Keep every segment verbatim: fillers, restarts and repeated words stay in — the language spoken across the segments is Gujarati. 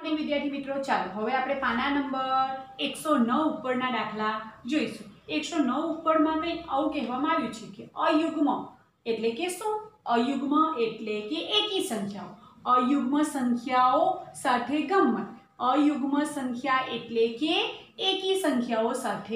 विद्यार्थी मित्रों चालो हवे आपणे पाना नंबर एक सौ नौ उपरना दाखला जोईशुं। एक सौ नौ उपरमां कंई आवुं कहेवामां आव्युं छे के अयुग्म एटले के शुं? अयुग्म एटले के एकी संख्याओ। अयुग्म संख्याओ साथे गम्मत। अयुग्म संख्या एटले के एकी संख्याओ साथे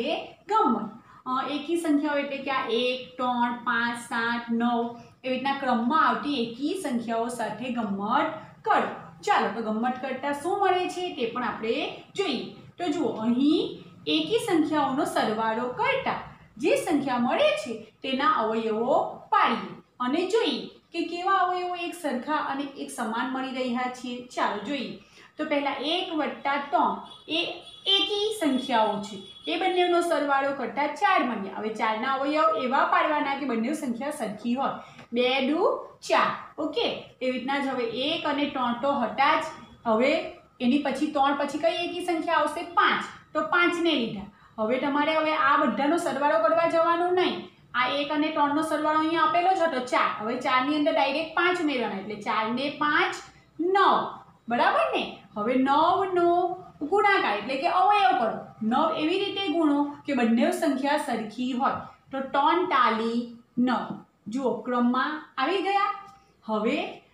गम्मत। एकी संख्याओ एटले के आ एक, त्रण, पांच, सात, नौ एवी रीतना क्रममां आवती एकी संख्याओ साथे गम्मत करो। चालो तो गम्मत करता शुं मळे छे ते पण आपणे जोईए। तो जुओ अहीं एकी संख्याओनो सरवाळो करता जे संख्या मळे छे तेना अवयवो पाडीए अने जोईए के केवा अवयवो एक सरखा अने एक समान मळी रह्या छे। चालो जोईए तो पहेला एक वत्ता त्रण ए एकी संख्याओ छे ए बंनेवनो सरवाळो करता चार मळे। हवे चार ना अवयव एवा पाडवाना के बंने संख्या सरखी होय। बे दू चार ओके एवी रीतना ज हवे एक अने त्रण तो हटा ज। हवे एनी पछी त्रण पछी कई एकी संख्या आवशे? पांच तो पांच ने लीधा। हवे तमारे हवे आ बधानो सरवाळो करवा जवानो नहीं। आ एक अने त्रण नो सरवाळो अहींया आपेलो ज हतो चार। हवे चार नी अंदर डायरेक्ट पांच उमेरवाना एटले चार ने पांच नौ बराबर ने। हवे नौ नो गुणाकार एटले के अवयव करो। नौ एवी रीते गुणो के बंने संख्या सरखी होय। तो त्रण ताली नौ जुओ क्रममां आवी गया। हवे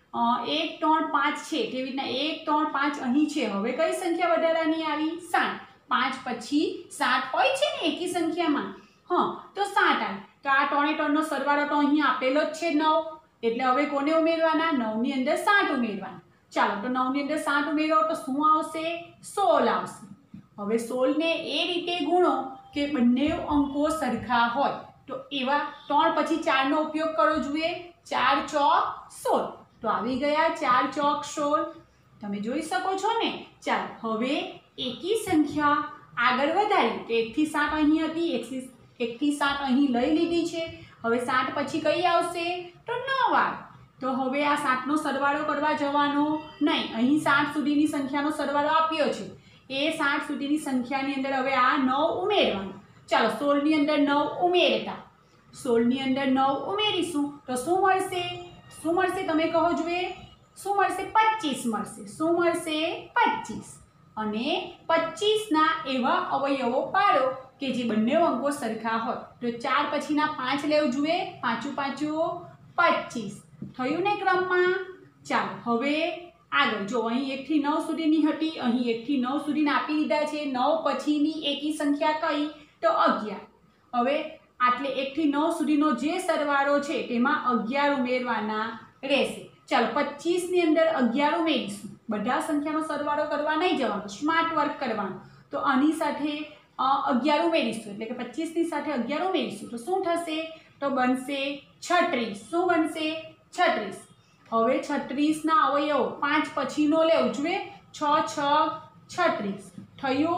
एक त्रण पांच छे तेवी रीतना एक त्रण पांच अहीं छे। हवे कई संख्या वधारानी आवी? सात। पांच पछी सात होय छे ने एकी संख्यामां। हां तो सात आवी। तो आ त्रण त्रण नो सरवाळो तो अहीं आपेलो ज छे नौ एटले हवे कोने उमेरवाना? नौ नी अंदर सात उमेरवाना। चालो तो नौ नी अंदर सात उमेरो तो शुं आवशे? सोल आवशे। हवे सोल ने ए रीते गुणो के बंने अंको सरखा होय। तो एवा त्रण पछी चार नो उपयोग करो जुए। चार चौक सोल तो आवी गया चार चौक सोल। तमे जोई शको छो ने। चालो हवे एकी संख्या आगळ वधारी तो एक थी सात अहीं हती एक थी सात अहीं लई लीधी छे। हवे सात पछी कई आवशे? तो नौ आवे। तो हवे आ सात नो सरवाळो करवा जवानो नहीं। अहीं सात सुधीनी संख्यानो सरवाळो आप्यो छे ए सात सुधीनी संख्यानी अंदर हवे आ नौ उमेरवानो। चालो सोल नी अंदर नौ उमेरता सोल नी अंदर नौ उमेरीशुं तो शुं मळशे? शुं मळशे तमे कहो जुए? शुं मळशे? पच्चीस मळशे। शुं मळशे? पच्चीस। अने पच्चीस ना एवा अवयवो पाडो के जे बंने अंको सरखा होय। तो चार पछीना पांच लेव जुए। पांचू पांचू पच्चीस थयुं ने क्रममां। चालो हवे आगळ जो अहीं एक थी नौ सुधीनी हती अहीं एक थी नौ सुधीना आपी लीधा छे। नौ पछीनी एकी संख्या कई? तो अगियार। हवे आटले एक थी नौ सुधीनो जे सरवाळो छे तेमां अगियार उमेरवाना रहेशे। चालो पच्चीस नी अंदर अगियार उमेरीशुं। बधा संख्यानो सरवाळो करवा नहीं जवानो स्मार्ट वर्क करवानो। तो आनी साथे अगियार उमेरीशुं एटले के पच्चीस नी साथे अगियार उमेरीशुं तो शुं थशे? तो बनशे छत्रीस। शुं बनशे? छत्रीस। हवे छत्रीस ना अवयव पांच पछीनो लेव जुए। छ छ छत्रीस थयुं।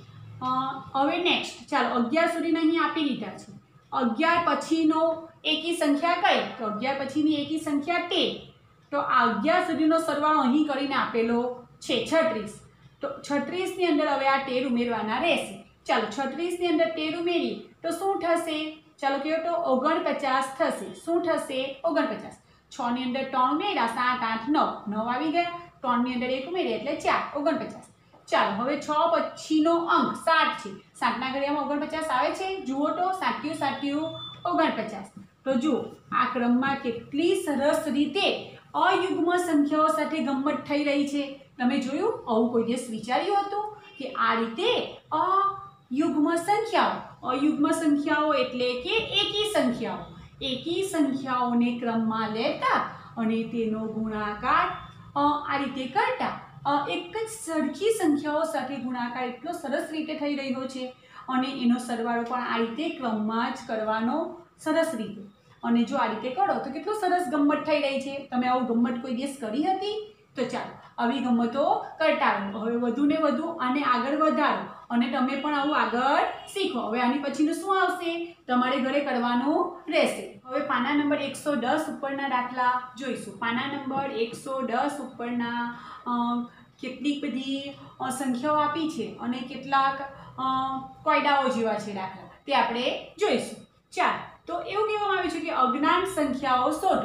हवे नेक्स्ट चालो अगियार सुधीना अहीं आपी लीधा छे। अगियार पछीनो एकी संख्या कई? तो अगियार पछीनी एकी संख्या तेर। तो आ अगियार सुधीनो सरवाळो अहीं करीने आपेलो छे छत्रीस। तो छत्रीस नी अंदर हवे आ तेर उमेरवाना रहेशे। चालो छत्रीस नी अंदर तेर उमेरीए तो शुं थशे? चालो कहो तो ओगणपचास थशे। शुं थशे? ओगणपचास। छ नी अंदर त्रण उमेर्या सात आठ नौ नौ आवी गया। त्रण नी अंदर एक उमेरीए एटले चार ओगणपचास। चालो हवे छ पछीनो अंक सात छे। सात ना घडियामां ओगणपचास आवे छे? जुओ तो सात्यु सात्यु ओगणपचास। तो जुओ आ क्रममां केटली सरस रीते अयुग्म संख्याओ साथे गम्मत थई रही छे। तमे जोयुं? आवुं कोई दिवस विचार्युं हतुं के आ रीते अयुग्म संख्याओ अयुग्म संख्याओ एटले के एकी संख्याओ एकी संख्याओने क्रममां लेता अने तेनो गुणाकार आ रीते करता एक ज सरखी संख्याओ साथे गुणाकार एटलो सरस रीते थई रह्यो छे अने एनो सरवाळो पण आ रीते क्रममां ज करवानो सरस रीते। अने जो आ रीते करो तो केटलो सरस गम्मत थई रही छे। तमे आवुं गम्मत कोई दिवस करी हती? तो चालो आवी गम्मतो करता रहो। हवे वधु ने वधु आने आगळ वधारो अने तमे पण आवुं आगळ शीखो। हवे आनी पछीनुं शुं आवशे? तमारे घरे करवानुं रहेशे। हवे पाना नंबर एक सौ दस उपरना दाखला जोईशुं। पाना नंबर एक सौ दस उपरना કેટલીક બધી સંખ્યાઓ આપી છે અને કેટલાક કોયડાઓ જેવા છે દાખલા તે આપણે જોઈશું। ચાલો તો એવું કહેવામાં આવ્યું છે કે અજ્ઞાત સંખ્યાઓ શોધો।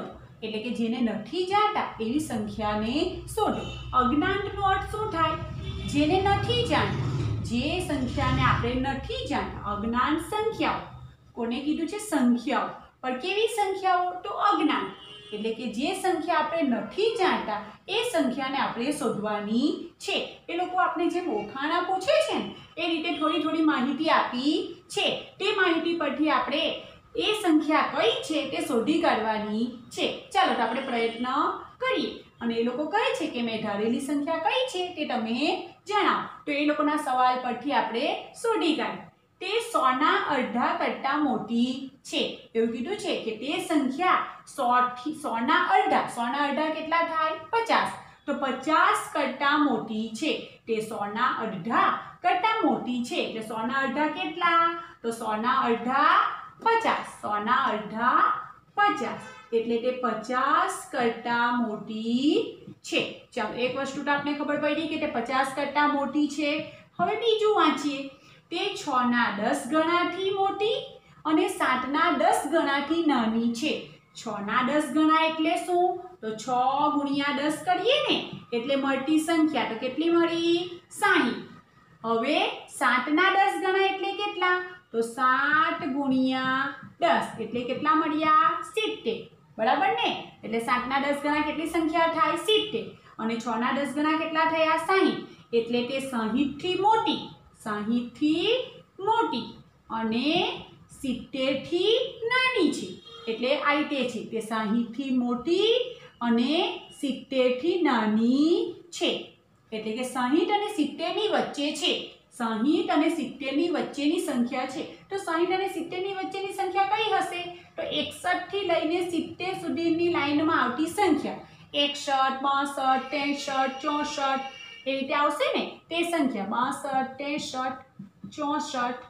એટલે કે જેને નથી જાણતા એવી સંખ્યાને શોધો. અજ્ઞાતનો અર્થ શું થાય? જેને નથી જાણતા, જે સંખ્યાને આપણે નથી જાણતા. અજ્ઞાત સંખ્યાઓ કોને કીધું છે? સંખ્યાઓ. પણ કેવી સંખ્યાઓ? તો અજ્ઞાત. એટલે કે જે સંખ્યા આપણે નથી જાણતા એ સંખ્યાને આપણે શોધવાની છે. એ લોકો આપણે જે ઓળખાણા પૂછે છે ને એ રીતે થોડી થોડી માહિતી આપી છે. તે માહિતી પરથી આપણે એ સંખ્યા કઈ છે તે શોધી કાઢવાની છે. ચાલો તો આપણે પ્રયત્ન કરીએ. અને એ લોકો કહે છે કે મેં ધારેલી સંખ્યા કઈ છે તે તમે જણાવો. તો એ લોકોના સવાલ પરથી આપણે શોધી કાઢીએ. તે સોના અડધા કરતાં મોટી છે. એવું કીધું છે કે તે સંખ્યા સો થી સોના અડધા. સોના અડધા કેટલા થાય? પચાસ. તો પચાસ કરતાં મોટી છે. તે સોના અડધા કરતાં મોટી છે. એટલે સોના અડધા કેટલા? તો સોના અડધા પચાસ. સોના અડધા પચાસ એટલે તે પચાસ કરતાં મોટી છે. ચાલો એક વસ્તુ તો આપણે ખબર પડી કે તે પચાસ કરતાં મોટી છે. હવે બીજું વાંચીએ. તે છ ના દસ ગણાથી મોટી અને સાત ના દસ ગણાથી નાની છે. છ ના દસ ગણા એટલે શું? તો છ ગુણ્યા દસ કરીએ ને એટલે મળતી સંખ્યા તો કેટલી મળી? સાહીઠ. હવે સાત ના દસ ગણા એટલે કેટલા? તો સાત ગુણ્યા દસ એટલે કેટલા મળ્યા? સિત્તેર. બરાબર ને? એટલે સાત ના દસ ગણા કેટલી સંખ્યા થાય? સિત્તેર. અને છ ના દસ ગણા કેટલા થયા? સાહીઠ. એટલે તે સાહીઠ થી મોટી. સાહીઠ થી મોટી અને સિત્તેર થી નાની છે. એટલે આ રીતે છે. તે સાહીઠ થી મોટી અને સિત્તેર થી નાની છે. એટલે કે સાહીઠ અને સિત્તેર ની વચ્ચે છે. સાહીઠ અને સિત્તેર ની વચ્ચેની સંખ્યા છે. તો સાહીઠ અને સિત્તેર ની વચ્ચેની સંખ્યા કઈ હશે? તો એકસઠ થી લઈને સિત્તેર સુધીની લાઈનમાં આવતી સંખ્યા. એકસઠ, બાસઠ, ત્રેસઠ, ચોસઠ એ રીતે આવશે ને તે સંખ્યા. બાસઠ, ત્રેસઠ, ચોસઠ,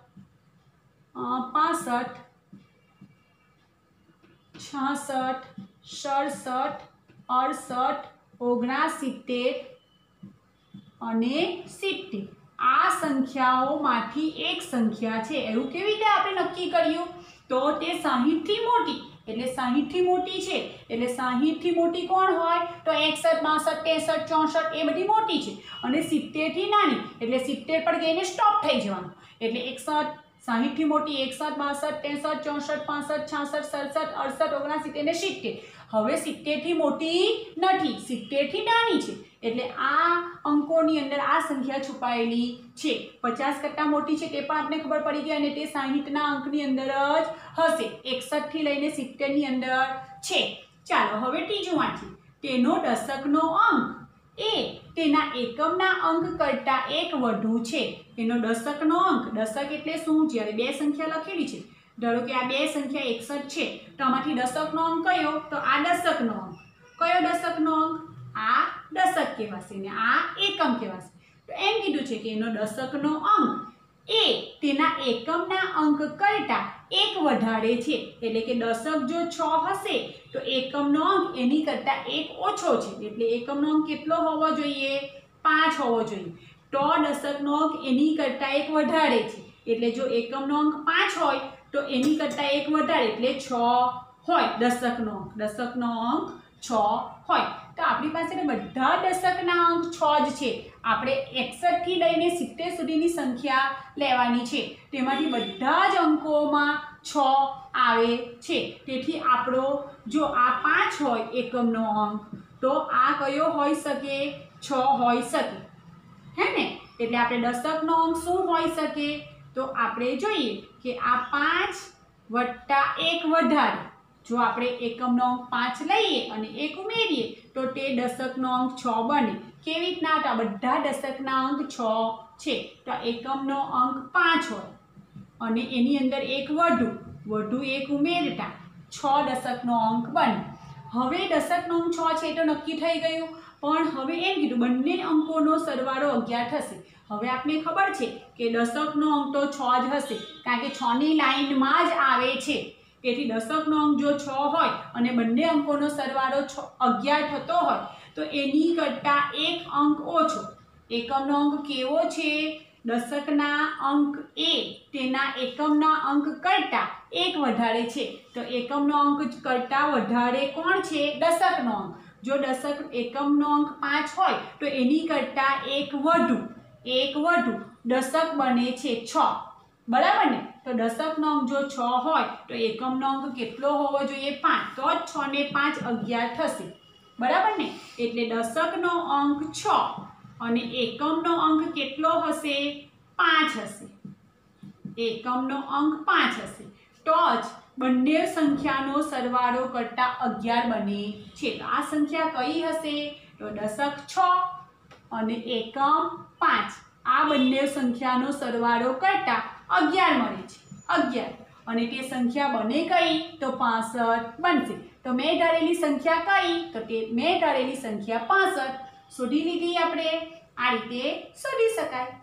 પાસઠ, છાસઠ, સડસઠ, અડસઠ, ઓગણસિત્તેર અને સિત્તેર. આ સંખ્યાઓમાંથી એક સંખ્યા છે. એવું કેવી રીતે આપણે નક્કી કર્યું? તો તે સાહીઠ થી મોટી. એટલે સાહીઠ થી મોટી છે. એટલે સાહીઠ થી મોટી કોણ હોય? તો એકસઠ, બાસઠ, ત્રેસઠ, ચોસઠ એ બધી મોટી છે. અને સિત્તેર થી નાની. એટલે સિત્તેર પર ગઈને સ્ટોપ થઈ જવાનું. એટલે એકસઠ, સાહીઠ થી મોટી એકસઠ, બાસઠ, ત્રેસઠ, ચોસઠ, પાસઠ, છાસઠ, સડસઠ, અડસઠ, ઓગણસિત્તેર ને સિત્તેર. હવે સિત્તેર થી મોટી નથી, સિત્તેર થી નાની છે. એટલે આ અંકોની અંદર આ સંખ્યા છુપાયેલી છે. પચાસ કરતાં મોટી છે તે પણ આપણે ખબર પડી ગઈ. અને તે સાહીઠ ના અંકની અંદર જ હશે. એકસઠ થી લઈને સિત્તેર ની અંદર છે. ચાલો હવે ત્રીજું વાંચીએ. તેનો દશકનો અંક એ તેના એકમના અંક કરતાં એક વધુ છે. એનો દશકનો અંક. દશક એટલે શું? જ્યારે બે સંખ્યા લખેલી છે. ધારો કે આ બે સંખ્યા એકસઠ છે તો આમાંથી દશકનો અંક કયો? તો આ દશકનો અંક. કયો દશકનો અંક? આ દશક કહેવાશે ને આ એકમ કહેવાશે. તો એમ કીધું છે કે એનો દશકનો અંક એ તેના એકમના અંક કરતાં એક વધારે છે. એટલે કે દશક જો છ હશે તો એકમનો અંક એની કરતાં એક ઓછો છે. એટલે એકમનો અંક કેટલો હોવો જોઈએ? પાંચ હોવો જોઈએ. તો દશકનો અંક એની કરતાં એક વધારે છે. એટલે જો એકમનો અંક પાંચ હોય તો એની કરતાં એક વધારે એટલે છ હોય દશકનો અંક. દશકનો અંક છ હોય. તો આપણી પાસે બધા દશકના અંક છ જ છે. આપણે એકસઠ થી લઈને સિત્તેર સુધીની સંખ્યા લેવાની છે. તેમાંથી બધા જ અંકોમાં છ આવે છે. તેથી આપણો જો આ પાંચ હોય એકમનો અંક તો આ કયો હોઈ શકે? છ હોઈ શકે. હે ને? એટલે આપણે દશકનો અંક શું હોઈ શકે? તો આપણે જોઈએ કે આ પાંચ વત્તા એક વધારે. જો આપણે એકમનો અંક પાંચ લઈએ અને એક ઉમેરીએ તો તે દશકનો અંક છ બને. કેવી રીતના? તો બધા દશકના અંક છ છે. તો એકમનો અંક પાંચ હોય અને એની અંદર એક વધુ વધુ એક ઉમેરતા છ દશકનો અંક બને. હવે દશકનો અંક છ છે તો નક્કી થઈ ગયું. પણ હવે એમ કીધું બંને અંકોનો સરવાળો અગિયાર થશે. હવે આપને ખબર છે કે દશકનો અંક તો છ જ હશે કારણ કે છ ની લાઈનમાં જ આવે છે. તેથી દશકનો અંક જો છ હોય અને બંને અંકોનો સરવાળો અગિયાર થતો હોય તો એની કરતાં એક અંક ઓછો. એકમનો અંક કેવો છે? દશકના અંક એ તેના એકમના અંક કરતાં એક વધારે છે તો એકમનો અંક કરતાં વધારે કોણ છે? દશકનો અંક. જો દશક એકમનો અંક પાંચ હોય તો એની કરતાં એક વધુ એક વધુ દશક બને છે છ. બરાબર ને? તો દશકનો અંક જો છ હોય તો એકમનો અંક કેટલો હોવો જોઈએ? પાંચ. તો જ છ ને પાંચ અગિયાર થશે. બરાબર ને? એટલે દશકનો અંક છ અને એકમનો અંક કેટલો હશે? પાંચ હશે. એકમનો અંક પાંચ હશે તો જ બંને સંખ્યાનો સરવાળો કરતાં અગિયાર બને છે. તો આ સંખ્યા કઈ હશે? તો દશક છ અને એકમ પાંચ. આ બંને સંખ્યાનો સરવાળો કરતાં અગિયાર મળે છે. અગિયાર. અને તે સંખ્યા બને કઈ? તો પાસઠ બનશે. તો મેં ધારેલી સંખ્યા કઈ? તો તે મેં ધારેલી સંખ્યા પાસઠ. શોધી લીધી આપણે. આ રીતે શોધી શકાય.